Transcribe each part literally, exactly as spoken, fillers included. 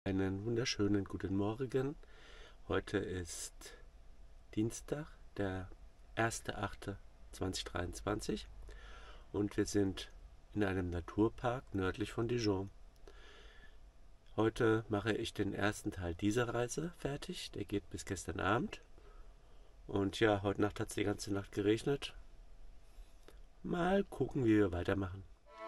Einen wunderschönen guten Morgen. Heute ist Dienstag, der erster achte zweitausenddreiundzwanzig und wir sind in einem Naturpark nördlich von Dijon. Heute mache ich den ersten Teil dieser Reise fertig. Der geht bis gestern Abend. Und ja, heute Nacht hat es die ganze Nacht geregnet. Mal gucken, wie wir weitermachen.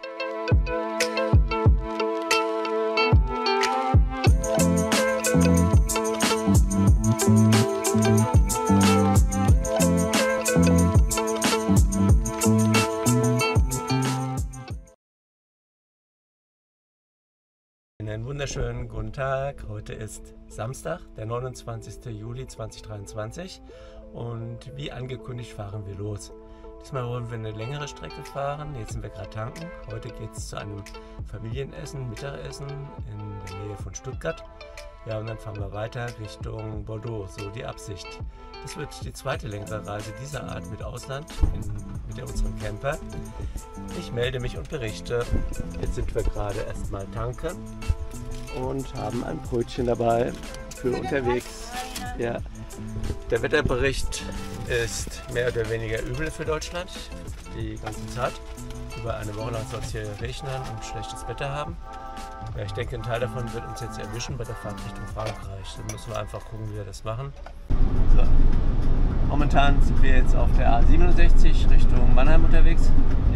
Einen wunderschönen guten Tag. Heute ist Samstag, der neunundzwanzigste Juli zweitausenddreiundzwanzig und wie angekündigt fahren wir los. Diesmal wollen wir eine längere Strecke fahren. Jetzt sind wir gerade tanken. Heute geht es zu einem Familienessen, Mittagessen in der Nähe von Stuttgart. Ja, und dann fahren wir weiter Richtung Bordeaux, so die Absicht. Das wird die zweite längere Reise dieser Art mit Ausland, in, mit unserem Camper. Ich melde mich und berichte. Jetzt sind wir gerade erstmal tanken und haben ein Brötchen dabei für unterwegs. Ja, der Wetterbericht ist mehr oder weniger übel für Deutschland die ganze Zeit. Über eine Woche lang soll es hier regnen und schlechtes Wetter haben. Ja, ich denke, ein Teil davon wird uns jetzt erwischen bei der Fahrt Richtung Frankreich. Dann müssen wir einfach gucken, wie wir das machen. So. Momentan sind wir jetzt auf der A siebenundsechzig Richtung Mannheim unterwegs.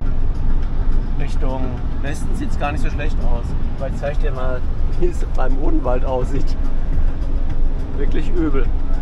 Richtung Westen sieht es gar nicht so schlecht aus. Aber ich zeige dir mal, wie es beim Odenwald aussieht. Wirklich übel.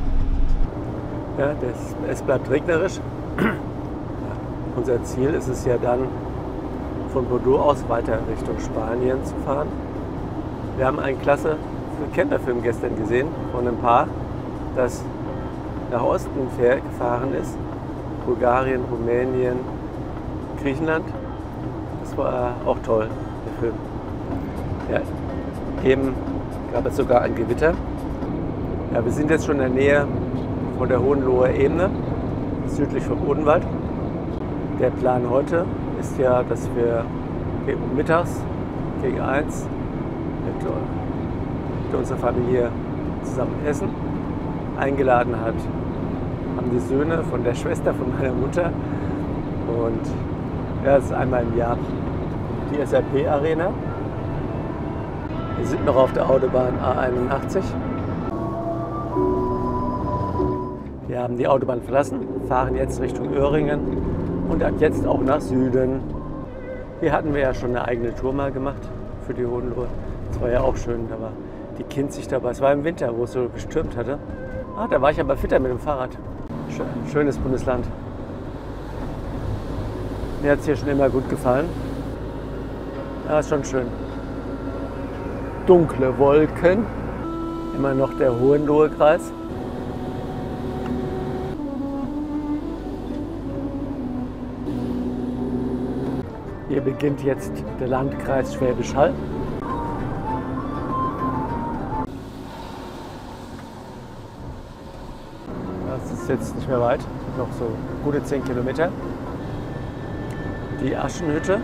Ja, das, es bleibt regnerisch. Ja, unser Ziel ist es ja dann, von Bordeaux aus weiter Richtung Spanien zu fahren. Wir haben einen klasse Camperfilm gestern gesehen von einem Paar, das nach Osten gefahren ist. Bulgarien, Rumänien, Griechenland. Das war auch toll, der Film. Ja, eben gab es sogar ein Gewitter. Ja, wir sind jetzt schon in der Nähe von der Hohenloher Ebene, südlich vom Odenwald. Der Plan heute ist ja, dass wir mittags gegen eins mit, mit unserer Familie zusammen essen. Eingeladen hat, haben die Söhne von der Schwester von meiner Mutter. Und ja, das ist einmal im Jahr die S A P Arena. Wir sind noch auf der Autobahn A einundachtzig. Wir haben die Autobahn verlassen, fahren jetzt Richtung Öhringen und ab jetzt auch nach Süden. Hier hatten wir ja schon eine eigene Tour mal gemacht für die Hohenlohe. Das war ja auch schön, da war die Kinzig dabei. Es war im Winter, wo es so gestürmt hatte. Ah, da war ich aber fitter mit dem Fahrrad. Schönes Bundesland. Mir hat es hier schon immer gut gefallen. Ja, ist schon schön. Dunkle Wolken. Immer noch der Hohenlohe-Kreis. Hier beginnt jetzt der Landkreis Schwäbisch Hall. Das ist jetzt nicht mehr weit, noch so gute zehn Kilometer. Die Aschenhütte.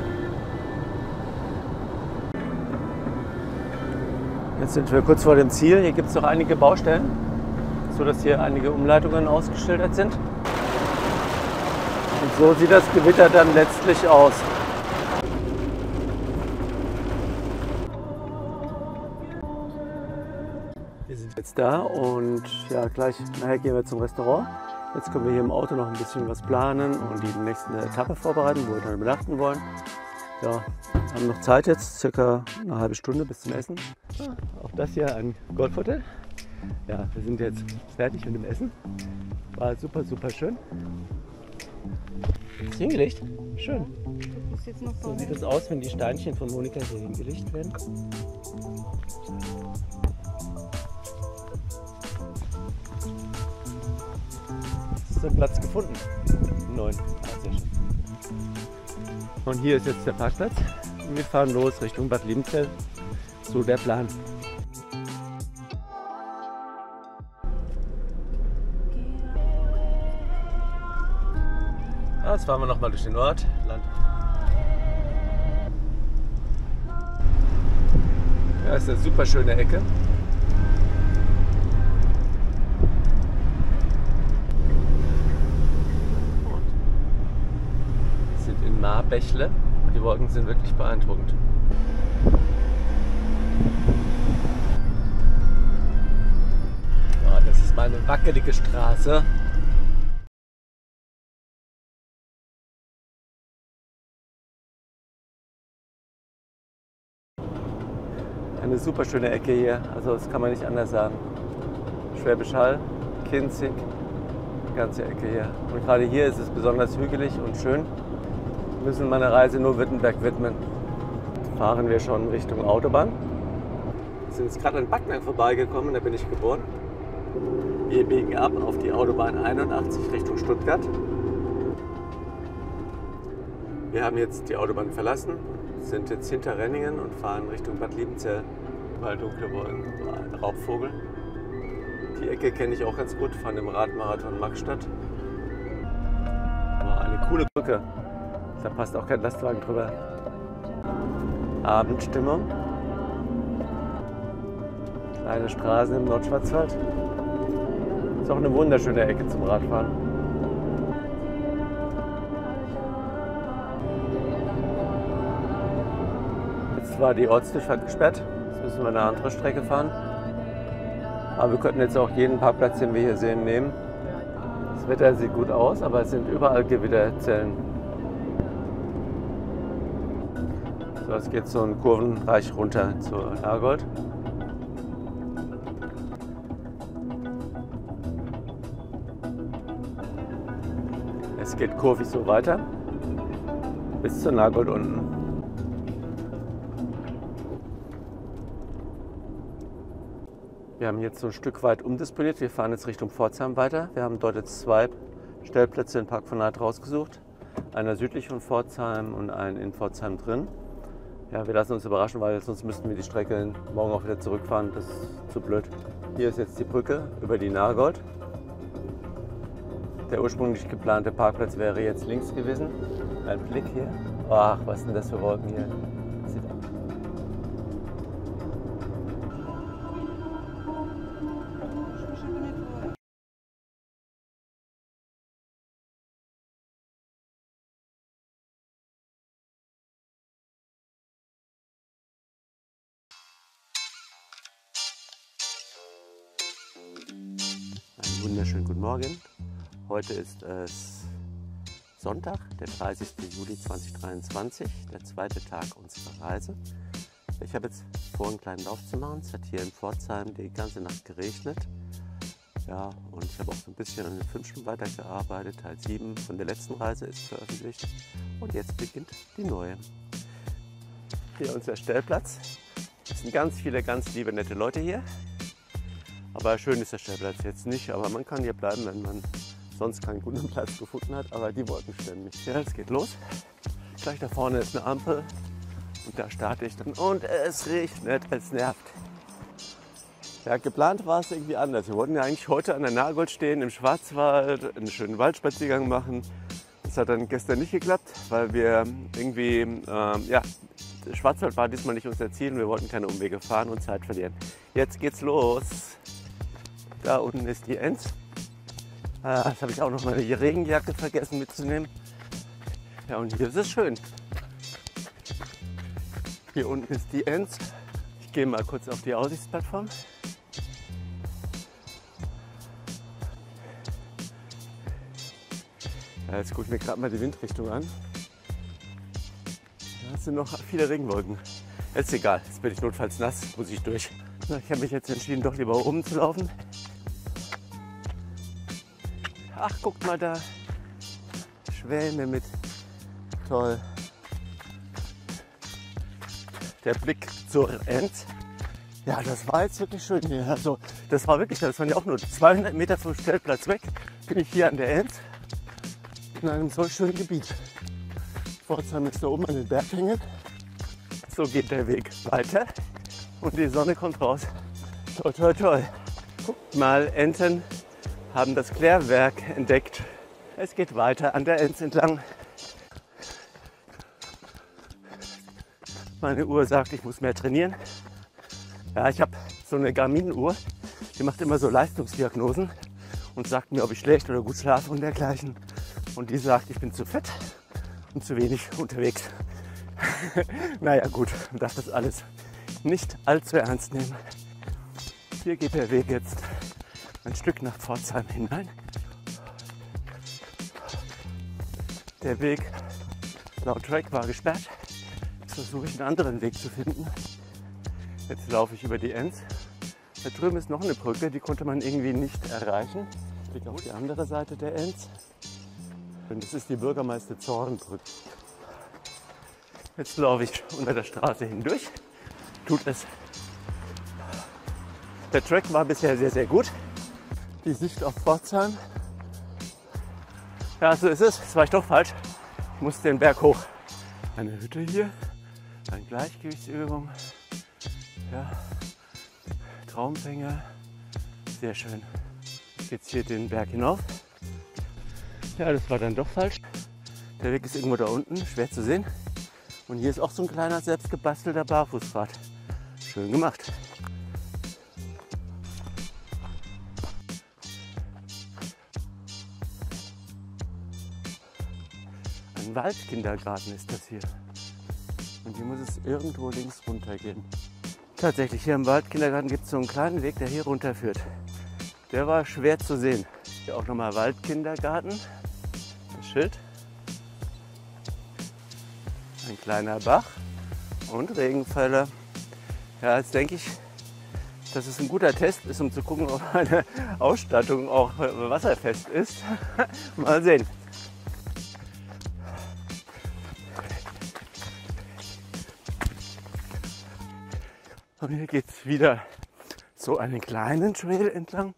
Jetzt sind wir kurz vor dem Ziel. Hier gibt es noch einige Baustellen, sodass hier einige Umleitungen ausgeschildert sind. Und so sieht das Gewitter dann letztlich aus. Wir sind jetzt da und ja, gleich nachher gehen wir zum Restaurant. Jetzt können wir hier im Auto noch ein bisschen was planen und die nächste Etappe vorbereiten, wo wir dann übernachten wollen. Ja, haben noch Zeit jetzt, circa eine halbe Stunde bis zum Essen. Ah, auch das hier ein Golfhotel. Ja, wir sind jetzt fertig mit dem Essen. War super, super schön. Ist hingelegt? Schön. Ist jetzt noch so sieht es aus, wenn die Steinchen von Monika hier hingelegt werden. So einen Platz gefunden. Neun. Ah, sehr schön. Und hier ist jetzt der Parkplatz. Und wir fahren los Richtung Bad Liebenzell. So der Plan. Ja, jetzt fahren wir nochmal durch den Ort. Land. Ja, ist eine super schöne Ecke. Marbächle. Die Wolken sind wirklich beeindruckend. Oh, das ist mal eine wackelige Straße. Eine super schöne Ecke hier, also das kann man nicht anders sagen. Schwäbisch Hall, Kinzig, die ganze Ecke hier. Und gerade hier ist es besonders hügelig und schön. Wir müssen meine Reise nur Wittenberg widmen. Jetzt fahren wir schon Richtung Autobahn. Wir sind jetzt gerade an Backnang vorbeigekommen, da bin ich geboren. Wir biegen ab auf die Autobahn einundachtzig Richtung Stuttgart. Wir haben jetzt die Autobahn verlassen, sind jetzt hinter Renningen und fahren Richtung Bad Liebenzell. Mal dunkle Wolken, ein Raubvogel. Die Ecke kenne ich auch ganz gut von dem Radmarathon Magstadt. War eine coole Brücke. Da passt auch kein Lastwagen drüber. Abendstimmung. Kleine Straßen im Nordschwarzwald. Ist auch eine wunderschöne Ecke zum Radfahren. Jetzt war die Ortsdurchfahrt gesperrt. Jetzt müssen wir eine andere Strecke fahren. Aber wir könnten jetzt auch jeden Parkplatz, den wir hier sehen, nehmen. Das Wetter sieht gut aus, aber es sind überall Gewitterzellen. So, es geht so einen Kurvenbereich runter zur Nagold. Es geht kurvig so weiter bis zur Nagold unten. Wir haben jetzt so ein Stück weit umdisponiert. Wir fahren jetzt Richtung Pforzheim weiter. Wir haben dort jetzt zwei Stellplätze in Park von Neid rausgesucht. Einer südlich von Pforzheim und einen in Pforzheim drin. Ja, wir lassen uns überraschen, weil sonst müssten wir die Strecke morgen auch wieder zurückfahren. Das ist zu blöd. Hier ist jetzt die Brücke über die Nagold. Der ursprünglich geplante Parkplatz wäre jetzt links gewesen. Ein Blick hier. Ach, was sind das für Wolken hier? Sieht Einen wunderschönen guten Morgen. Heute ist es Sonntag, der dreißigste Juli zweitausenddreiundzwanzig, der zweite Tag unserer Reise. Ich habe jetzt vor, einen kleinen Lauf zu machen. Es hat hier in Pforzheim die ganze Nacht geregnet. Ja, und ich habe auch so ein bisschen an den fünf Stunden weitergearbeitet. Teil sieben von der letzten Reise ist veröffentlicht. Und jetzt beginnt die neue. Hier unser Stellplatz. Es sind ganz viele, ganz liebe, nette Leute hier. Aber schön ist der Stellplatz jetzt nicht. Aber man kann hier bleiben, wenn man sonst keinen guten Platz gefunden hat. Aber die Wolken stören mich. Ja, es geht los. Gleich da vorne ist eine Ampel. Und da starte ich dann. Und es regnet, es nervt. Ja, geplant war es irgendwie anders. Wir wollten ja eigentlich heute an der Nagold stehen, im Schwarzwald, einen schönen Waldspaziergang machen. Das hat dann gestern nicht geklappt, weil wir irgendwie, ähm, ja, Schwarzwald war diesmal nicht unser Ziel und wir wollten keine Umwege fahren und Zeit verlieren. Jetzt geht's los. Da unten ist die Enz. Ah, jetzt habe ich auch noch meine Regenjacke vergessen mitzunehmen. Ja, und hier ist es schön. Hier unten ist die Enz. Ich gehe mal kurz auf die Aussichtsplattform. Ja, jetzt gucke ich mir gerade mal die Windrichtung an. Da sind noch viele Regenwolken. Ist egal, jetzt bin ich notfalls nass, muss ich durch. Ich habe mich jetzt entschieden, doch lieber oben zu laufen. Ach, guckt mal da. Schwäne mit. Toll. Der Blick zur Enz. Ja, das war jetzt wirklich schön hier. Also, das war wirklich, das waren ja auch nur zweihundert Meter vom Stellplatz weg. Bin ich hier an der Enz. In einem so schönen Gebiet. Pforzheim ist da oben an den Berg hängen. So geht der Weg weiter. Und die Sonne kommt raus. Toll, toll, toll. Guckt mal, Enten haben das Klärwerk entdeckt. Es geht weiter an der Enz entlang. Meine Uhr sagt, ich muss mehr trainieren. Ja, ich habe so eine Garmin-Uhr, die macht immer so Leistungsdiagnosen und sagt mir, ob ich schlecht oder gut schlafe und dergleichen. Und die sagt, ich bin zu fett und zu wenig unterwegs. Naja gut, man darf das alles nicht allzu ernst nehmen. Hier geht der Weg jetzt ein Stück nach Pforzheim hinein. Der Weg laut Track war gesperrt. Jetzt versuche ich einen anderen Weg zu finden. Jetzt laufe ich über die Enz. Da drüben ist noch eine Brücke, die konnte man irgendwie nicht erreichen. Ich blicke auf die andere Seite der Enz. Und das ist die Bürgermeister-Zorn-Brücke. Jetzt laufe ich unter der Straße hindurch. Tut es. Der Track war bisher sehr, sehr gut. Die Sicht auf Pforzheim. Ja, so ist es. Das war ich doch falsch. Ich muss den Berg hoch. Eine Hütte hier. Eine Gleichgewichtsübung. Ja. Traumfänger. Sehr schön. Jetzt hier den Berg hinauf. Ja, das war dann doch falsch. Der Weg ist irgendwo da unten, schwer zu sehen. Und hier ist auch so ein kleiner selbstgebastelter Barfußpfad. Schön gemacht. Ein Waldkindergarten ist das hier. Und hier muss es irgendwo links runter gehen. Tatsächlich, hier im Waldkindergarten gibt es so einen kleinen Weg, der hier runter führt. Der war schwer zu sehen. Hier auch nochmal Waldkindergarten. Das Schild. Ein kleiner Bach und Regenfälle. Ja, jetzt denke ich, dass es ein guter Test ist, um zu gucken, ob meine Ausstattung auch wasserfest ist. Mal sehen. Und hier geht es wieder so einen kleinen Trail entlang.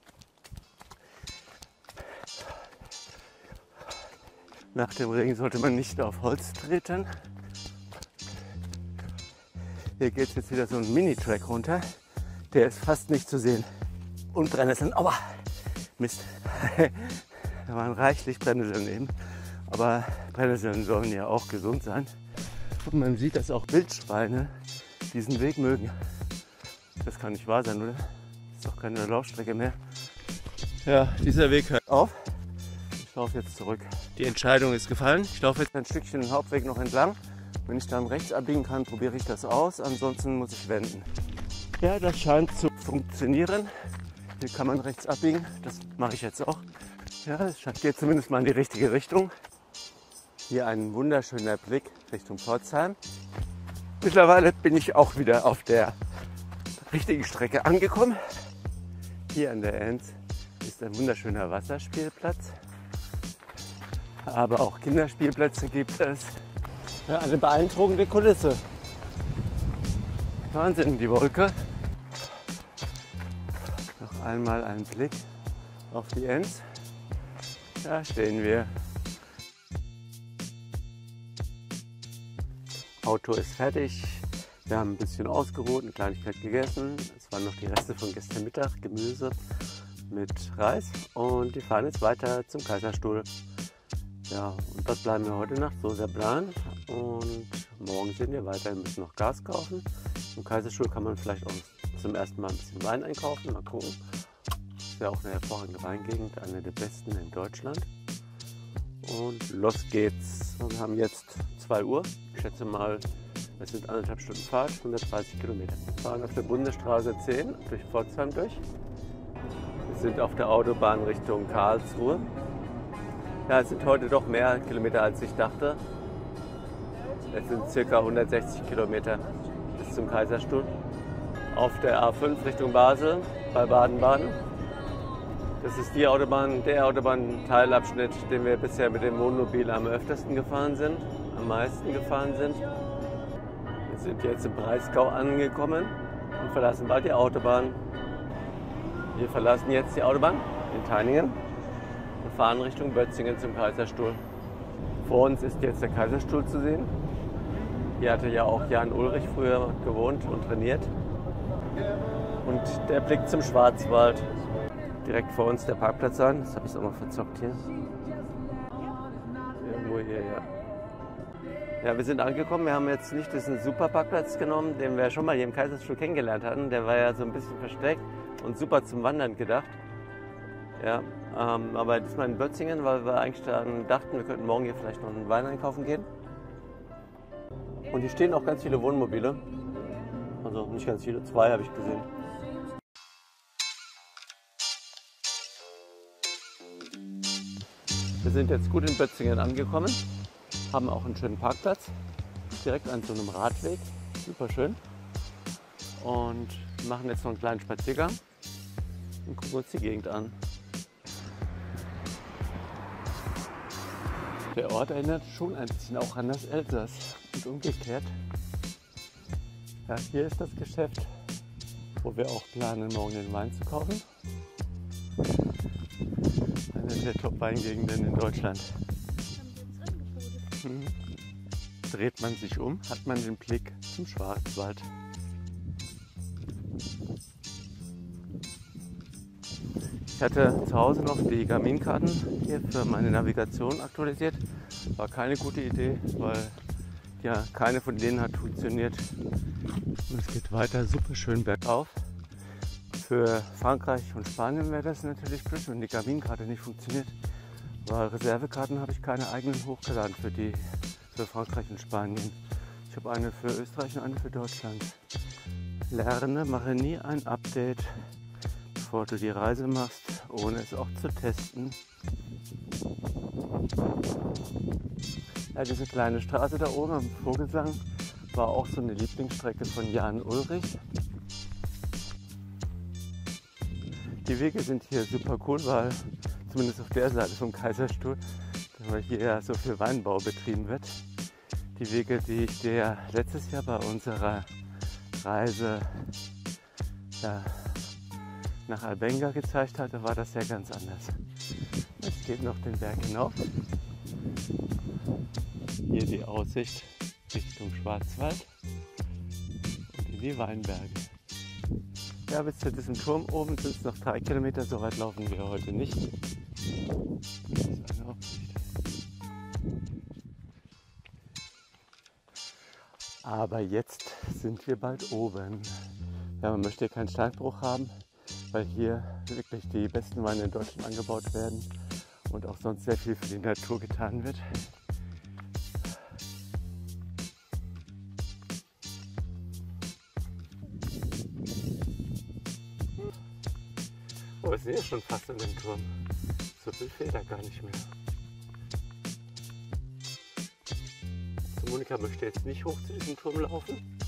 Nach dem Regen sollte man nicht auf Holz treten. Hier geht es jetzt wieder so ein Mini-Track runter. Der ist fast nicht zu sehen. Und Brennnesseln. Aua! Mist. Da waren reichlich Brennnesseln eben. Aber Brennnesseln sollen ja auch gesund sein. Und man sieht, dass auch Wildschweine diesen Weg mögen. Das kann nicht wahr sein, oder? Ist doch keine Laufstrecke mehr. Ja, dieser Weg hört auf. Ich laufe jetzt zurück. Die Entscheidung ist gefallen. Ich laufe jetzt ein Stückchen den Hauptweg noch entlang. Wenn ich dann rechts abbiegen kann, probiere ich das aus. Ansonsten muss ich wenden. Ja, das scheint zu funktionieren. Hier kann man rechts abbiegen. Das mache ich jetzt auch. Ja, es geht zumindest mal in die richtige Richtung. Hier ein wunderschöner Blick Richtung Pforzheim. Mittlerweile bin ich auch wieder auf der richtigen Strecke angekommen. Hier an der Enz ist ein wunderschöner Wasserspielplatz. Aber auch Kinderspielplätze gibt es. Ja, eine beeindruckende Kulisse. Wahnsinn, die Wolke. Noch einmal ein Blick auf die Enz. Da stehen wir. Auto ist fertig. Wir haben ein bisschen ausgeruht, eine Kleinigkeit gegessen. Es waren noch die Reste von gestern Mittag, Gemüse mit Reis. Und wir fahren jetzt weiter zum Kaiserstuhl. Ja, und dort bleiben wir heute Nacht, so ist der Plan. Und morgen sehen wir weiter, wir müssen noch Gas kaufen. Im Kaiserstuhl kann man vielleicht auch zum ersten Mal ein bisschen Wein einkaufen, mal gucken. Ist ja auch eine hervorragende Weingegend, eine der besten in Deutschland. Und los geht's. Wir haben jetzt zwei Uhr. Ich schätze mal, es sind anderthalb Stunden Fahrt, hundertdreißig Kilometer. Wir fahren auf der Bundesstraße zehn durch Pforzheim durch. Wir sind auf der Autobahn Richtung Karlsruhe. Ja, es sind heute doch mehr Kilometer, als ich dachte. Es sind ca. hundertsechzig Kilometer bis zum Kaiserstuhl. Auf der A fünf Richtung Basel bei Baden-Baden. Das ist die Autobahn, der Autobahnteilabschnitt, den wir bisher mit dem Wohnmobil am öftesten gefahren sind, am meisten gefahren sind. Wir sind jetzt im Breisgau angekommen und verlassen bald die Autobahn. Wir verlassen jetzt die Autobahn in Teiningen und fahren Richtung Bötzingen zum Kaiserstuhl. Vor uns ist jetzt der Kaiserstuhl zu sehen. Hier hatte ja auch Jan Ulrich früher gewohnt und trainiert. Und der Blick zum Schwarzwald. Direkt vor uns der Parkplatz an. Das habe ich auch noch verzockt hier. Irgendwo hier, ja. Ja, wir sind angekommen. Wir haben jetzt nicht diesen super Parkplatz genommen, den wir schon mal hier im Kaiserstuhl kennengelernt hatten. Der war ja so ein bisschen versteckt und super zum Wandern gedacht. Ja, ähm, aber diesmal in Bötzingen, weil wir eigentlich dann dachten, wir könnten morgen hier vielleicht noch einen Wein einkaufen gehen. Und hier stehen auch ganz viele Wohnmobile. Also nicht ganz viele, zwei habe ich gesehen. Wir sind jetzt gut in Bötzingen angekommen, haben auch einen schönen Parkplatz, direkt an so einem Radweg, super schön. Und machen jetzt noch einen kleinen Spaziergang und gucken uns die Gegend an. Der Ort erinnert schon ein bisschen auch an das Elsass und umgekehrt. Ja, hier ist das Geschäft, wo wir auch planen, morgen den Wein zu kaufen. Eine der Top-Weingegenden in Deutschland. Mhm. Dreht man sich um, hat man den Blick zum Schwarzwald. Ich hatte zu Hause noch die Garmin-Karten hier für meine Navigation aktualisiert. War keine gute Idee, weil ja keine von denen hat funktioniert. Und es geht weiter super schön bergauf. Für Frankreich und Spanien wäre das natürlich blöd, wenn die Garmin-Karte nicht funktioniert. Weil Reservekarten habe ich keine eigenen hochgeladen für die für Frankreich und Spanien. Ich habe eine für Österreich und eine für Deutschland. Lerne, mache nie ein Update, bevor du die Reise machst, ohne es auch zu testen. Ja, diese kleine Straße da oben am Vogelsang war auch so eine Lieblingsstrecke von Jan Ullrich. Die Wege sind hier super cool, weil zumindest auf der Seite vom Kaiserstuhl, weil hier ja so viel Weinbau betrieben wird. Die Wege, die ich dir letztes Jahr bei unserer Reise ja, nach Albenga gezeigt hatte, war das ja ganz anders. Jetzt geht noch den Berg hinauf. Hier die Aussicht Richtung Schwarzwald und in die Weinberge. Ja, bis zu diesem Turm oben sind es noch drei Kilometer, so weit laufen wir heute nicht. Das ist eine Aussicht. Aber jetzt sind wir bald oben. Ja, man möchte hier keinen Steinbruch haben, weil hier wirklich die besten Weine in Deutschland angebaut werden und auch sonst sehr viel für die Natur getan wird. Oh, wir sind ja schon fast an dem Turm. So viel fehlt da gar nicht mehr. So, Monika möchte jetzt nicht hoch zu diesem Turm laufen.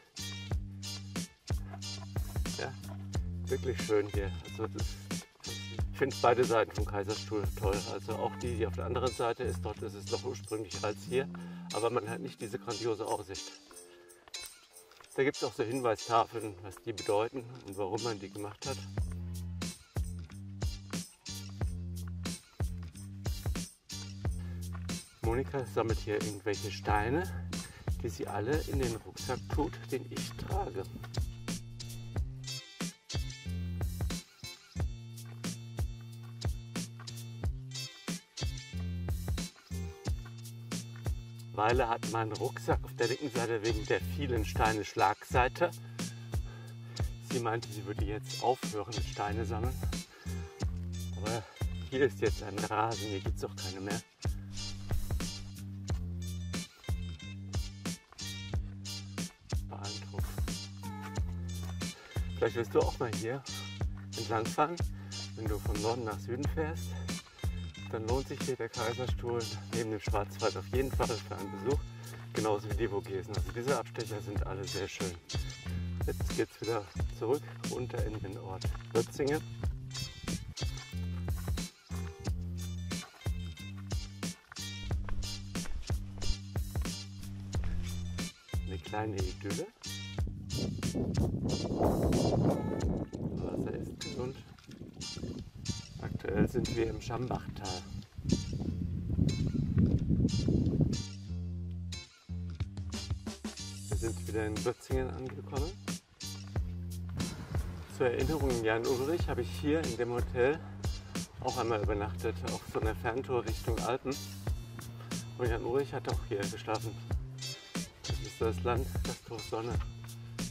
Ja, wirklich schön hier. Also das, ich finde beide Seiten vom Kaiserstuhl toll. Also auch die, die auf der anderen Seite ist, dort ist es noch ursprünglicher als hier. Aber man hat nicht diese grandiose Aussicht. Da gibt es auch so Hinweistafeln, was die bedeuten und warum man die gemacht hat. Monika sammelt hier irgendwelche Steine, die sie alle in den Rucksack tut, den ich trage. Weile hat mein Rucksack auf der linken Seite wegen der vielen Steine Schlagseite. Sie meinte, sie würde jetzt aufhören mit Steine sammeln. Aber hier ist jetzt ein Rasen, hier gibt es auch keine mehr. Vielleicht willst du auch mal hier entlang fahren, wenn du von Norden nach Süden fährst. Dann lohnt sich hier der Kaiserstuhl neben dem Schwarzwald auf jeden Fall für einen Besuch. Genauso wie die Vogesen. Also diese Abstecher sind alle sehr schön. Jetzt geht es wieder zurück runter in den Ort Bötzingen. Eine kleine Idylle. Wasser ist gesund. Aktuell sind wir im Schambachtal. Wir sind wieder in Bötzingen angekommen. Zur Erinnerung, Jan Ullrich habe ich hier in dem Hotel auch einmal übernachtet, auf so einer Ferntour Richtung Alpen. Und Jan Ullrich hat auch hier geschlafen. Das ist das Land Gasthof Sonne.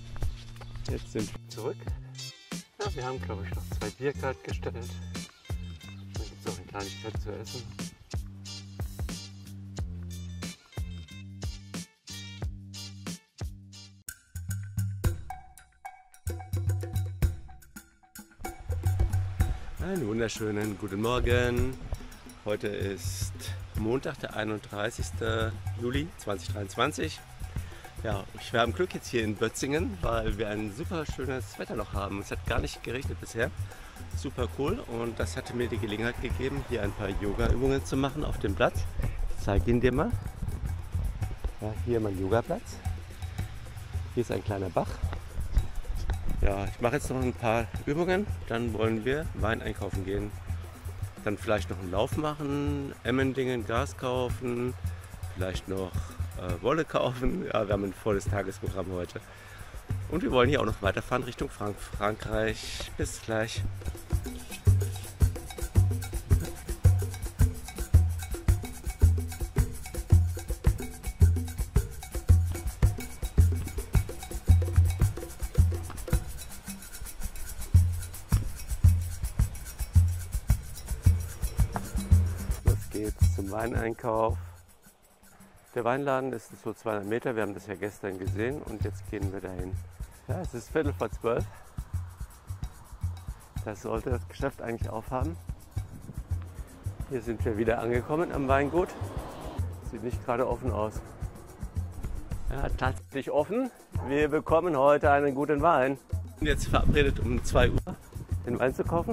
Jetzt sind wir zurück. Ja, wir haben, glaube ich, noch zwei Bier kalt gestellt. noch eine Kleinigkeit zu essen. Einen wunderschönen guten Morgen. Heute ist Montag, der einunddreißigste Juli zweitausenddreiundzwanzig. Ja, ich wir haben Glück jetzt hier in Bötzingen, weil wir ein super schönes Wetter noch haben. Es hat gar nicht geregnet bisher. Super cool, und das hatte mir die Gelegenheit gegeben, hier ein paar Yoga-Übungen zu machen auf dem Platz. Ich zeige ihn dir mal. Ja, hier mein Yoga-Platz. Hier ist ein kleiner Bach. Ja, ich mache jetzt noch ein paar Übungen, dann wollen wir Wein einkaufen gehen. Dann vielleicht noch einen Lauf machen, Emmendingen Gas kaufen, vielleicht noch äh, Wolle kaufen. Ja, wir haben ein volles Tagesprogramm heute. Und wir wollen hier auch noch weiterfahren Richtung Frank Frankreich. Bis gleich. Los geht's zum Weineinkauf. Der Weinladen ist so zweihundert Meter, wir haben das ja gestern gesehen und jetzt gehen wir dahin. Ja, es ist Viertel vor zwölf. Das sollte das Geschäft eigentlich aufhaben. Hier sind wir wieder angekommen am Weingut. Sieht nicht gerade offen aus. Ja, tatsächlich offen. Wir bekommen heute einen guten Wein. Wir sind jetzt verabredet um zwei Uhr den Wein zu kaufen.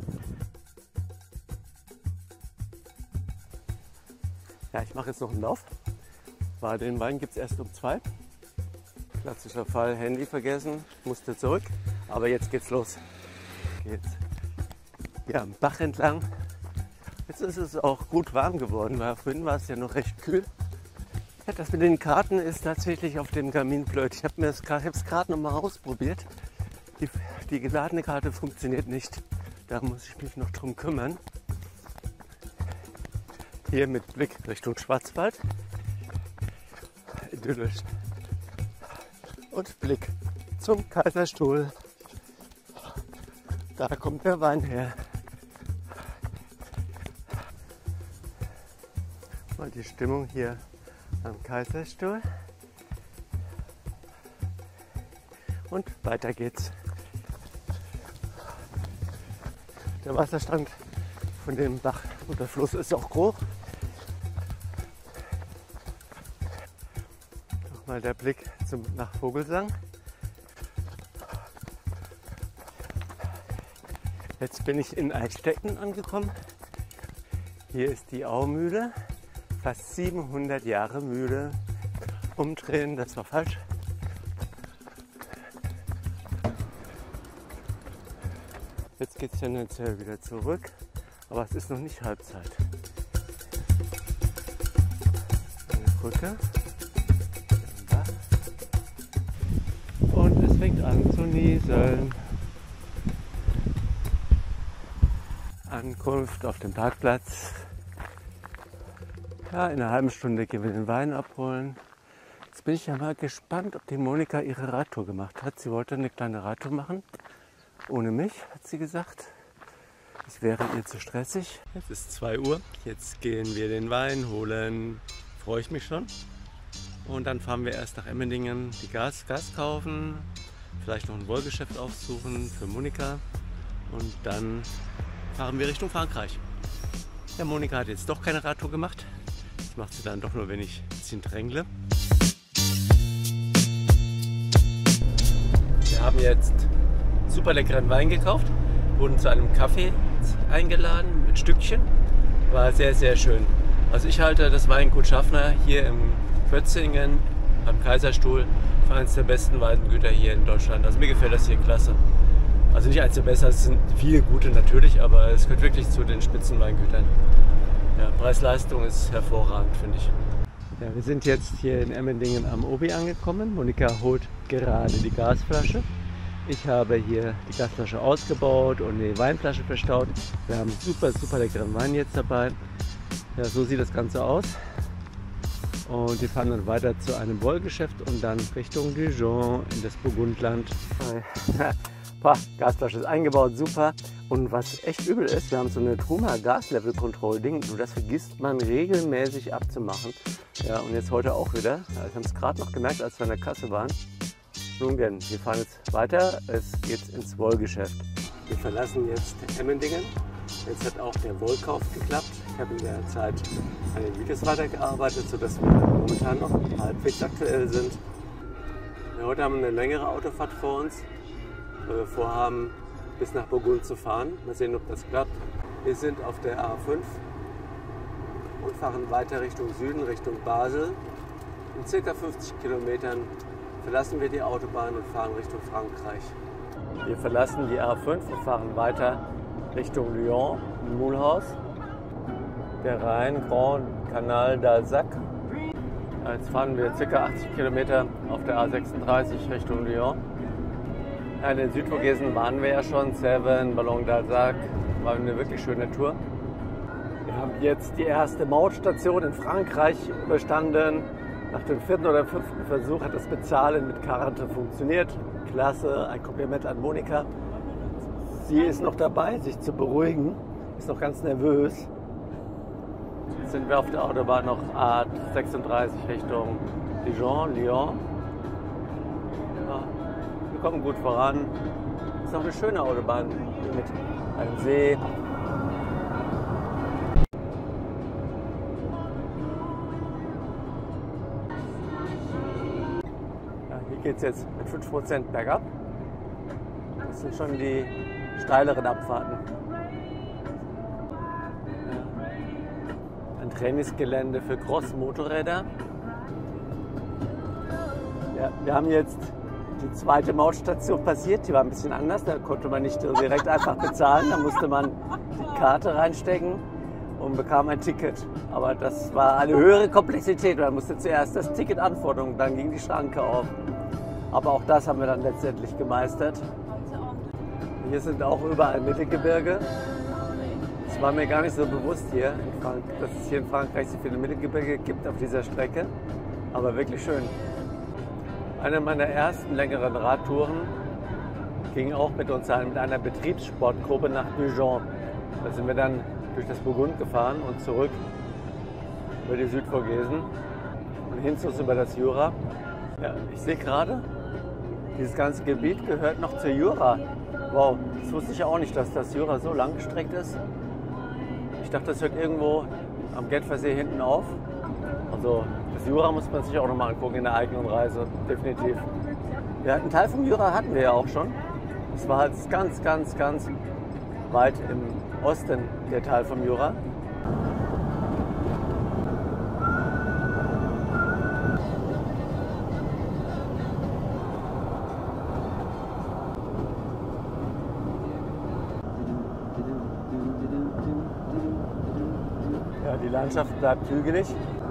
Ja, ich mache jetzt noch einen Lauf. Weil den Wein gibt es erst um zwei. Klassischer Fall, Handy vergessen, musste zurück. Aber jetzt geht's los. Geht's ja, am Bach entlang. Jetzt ist es auch gut warm geworden, weil vorhin war es ja noch recht kühl. Ja, das mit den Karten ist tatsächlich auf dem Garmin blöd. Ich habe mir das gerade noch mal ausprobiert. Die, die geladene Karte funktioniert nicht. Da muss ich mich noch drum kümmern. Hier mit Blick Richtung Schwarzwald. Idyllisch. Und Blick zum Kaiserstuhl. Da kommt der Wein her. Mal die Stimmung hier am Kaiserstuhl. Und weiter geht's. Der Wasserstand von dem Bach oder Fluss ist auch hoch. Mal der Blick zum, nach Vogelsang. Jetzt bin ich in Eichstätten angekommen. Hier ist die Aumühle, fast siebenhundert Jahre Mühle. Umdrehen, das war falsch. Jetzt geht es tendenziell wieder zurück, aber es ist noch nicht Halbzeit. Eine Brücke. Es fängt an zu nieseln. Ankunft auf dem Parkplatz. Ja, in einer halben Stunde gehen wir den Wein abholen. Jetzt bin ich ja mal gespannt, ob die Monika ihre Radtour gemacht hat. Sie wollte eine kleine Radtour machen. Ohne mich, hat sie gesagt. Das wäre ihr zu stressig. Jetzt ist zwei Uhr. Jetzt gehen wir den Wein holen. Freue ich mich schon. Und dann fahren wir erst nach Emmendingen die Gas, Gas kaufen, vielleicht noch ein Wollgeschäft aufsuchen für Monika und dann fahren wir Richtung Frankreich. Ja, Monika hat jetzt doch keine Radtour gemacht. Das macht sie dann doch nur, wenn ich ein bisschen drängle. Wir haben jetzt super leckeren Wein gekauft, wurden zu einem Kaffee eingeladen mit Stückchen. War sehr, sehr schön. Also ich halte das Weingut Schaffner hier im Bötzingen am Kaiserstuhl für eines der besten Weingüter hier in Deutschland. Also mir gefällt das hier klasse. Also nicht eins der besten, es sind viele gute natürlich, aber es gehört wirklich zu den Spitzenweingütern. Ja, Preis-Leistung ist hervorragend, finde ich. Ja, wir sind jetzt hier in Emmendingen am Obi angekommen. Monika holt gerade die Gasflasche. Ich habe hier die Gasflasche ausgebaut und die Weinflasche verstaut. Wir haben super, super leckeren Wein jetzt dabei. Ja, so sieht das Ganze aus. Und wir fahren dann weiter zu einem Wollgeschäft und dann Richtung Dijon in das Burgundland. Bei Pah, Gasflasche ist eingebaut, super. Und was echt übel ist, wir haben so eine Truma Gaslevel-Control-Ding. Und das vergisst man regelmäßig abzumachen. Ja, und jetzt heute auch wieder. Ja, ich habe es gerade noch gemerkt, als wir an der Kasse waren. Nun denn, wir fahren jetzt weiter. Es geht ins Wollgeschäft. Wir verlassen jetzt Emmendingen. Jetzt hat auch der Wollkauf geklappt. Ich habe in der Zeit an den Videos weitergearbeitet, sodass wir momentan noch halbwegs aktuell sind. Ja, heute haben wir eine längere Autofahrt vor uns, weil wir vorhaben, bis nach Burgund zu fahren. Mal sehen, ob das klappt. Wir sind auf der A fünf und fahren weiter Richtung Süden, Richtung Basel. In circa fünfzig Kilometern verlassen wir die Autobahn und fahren Richtung Frankreich. Wir verlassen die A fünf und fahren weiter Richtung Lyon, Mulhouse. Der Rhein, Grand Canal d'Alsace. Jetzt fahren wir ca. achtzig Kilometer auf der A sechsunddreißig Richtung Lyon. Ja, in den Südvogesen waren wir ja schon, Sèvres, Ballon d'Alsace, war eine wirklich schöne Tour. Wir haben jetzt die erste Mautstation in Frankreich überstanden. Nach dem vierten oder fünften Versuch hat das Bezahlen mit Karte funktioniert. Klasse, ein Kompliment an Monika. Sie ist noch dabei, sich zu beruhigen, ist noch ganz nervös. Jetzt sind wir auf der Autobahn noch A sechsunddreißig Richtung Dijon, Lyon. Ja, wir kommen gut voran. Ist auch eine schöne Autobahn mit einem See. Ja, hier geht es jetzt mit fünf Prozent bergab. Das sind schon die steileren Abfahrten. Ein Trainingsgelände für Cross-Motorräder. Ja, wir haben jetzt die zweite Mautstation passiert, die war ein bisschen anders, da konnte man nicht direkt einfach bezahlen, da musste man die Karte reinstecken und bekam ein Ticket. Aber das war eine höhere Komplexität, man musste zuerst das Ticket anfordern, dann ging die Schranke auf. Aber auch das haben wir dann letztendlich gemeistert. Hier sind auch überall Mittelgebirge. Das war mir gar nicht so bewusst hier, in Frank dass es hier in Frankreich so viele Mittelgebirge gibt auf dieser Strecke. Aber wirklich schön. Eine meiner ersten längeren Radtouren ging auch mit uns ein, mit einer Betriebssportgruppe nach Dijon. Da sind wir dann durch das Burgund gefahren und zurück über die Südvogesen und Hinzus über das Jura. Ja, ich sehe gerade, dieses ganze Gebiet gehört noch zur Jura. Wow, das wusste ich auch nicht, dass das Jura so lang gestreckt ist. Ich dachte, das hört irgendwo am Genfersee hinten auf. Also das Jura muss man sich auch noch mal angucken in der eigenen Reise, definitiv. Ja, einen Teil vom Jura hatten wir ja auch schon. Das war halt ganz, ganz, ganz weit im Osten der Teil vom Jura. Ja, die Landschaft bleibt hügelig.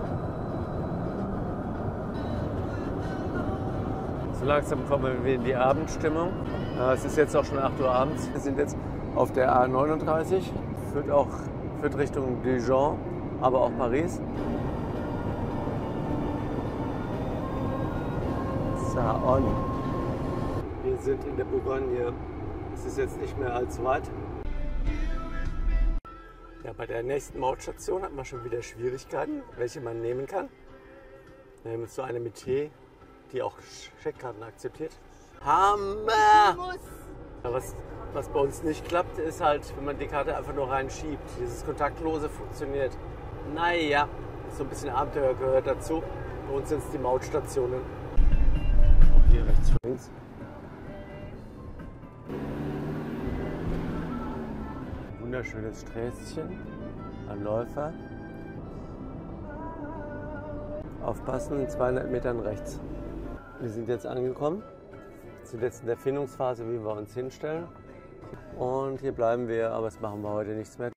So langsam kommen wir in die Abendstimmung. Es ist jetzt auch schon acht Uhr abends. Wir sind jetzt auf der A neununddreißig, führt auch führt Richtung Dijon, aber auch Paris. Saône. Wir sind in der Bourgogne. Es ist jetzt nicht mehr allzu weit. Ja, bei der nächsten Mautstation hat man schon wieder Schwierigkeiten, welche man nehmen kann. Wir nehmen so eine mit T, die auch Scheckkarten akzeptiert. Hammer! Ja, was, was bei uns nicht klappt, ist halt, wenn man die Karte einfach nur reinschiebt. Dieses Kontaktlose funktioniert. Naja, so ein bisschen Abenteuer gehört dazu. Bei uns sind es die Mautstationen. Auch hier rechts für links. Wunderschönes Sträßchen, ein Läufer. Aufpassen, in zweihundert Metern rechts. Wir sind jetzt angekommen, sind jetzt in der Findungsphase, wie wir uns hinstellen. Und hier bleiben wir, aber das machen wir heute nichts mehr.